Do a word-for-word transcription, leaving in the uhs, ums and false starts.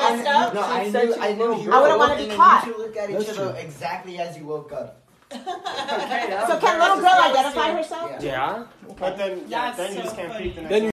messed up? No, I knew, I knew you I wouldn't want to be caught. You two look at each other exactly as you woke up. Okay, So can little girl identify herself? Yeah. But then, yeah, That's then you so just can't funny. peek the next Then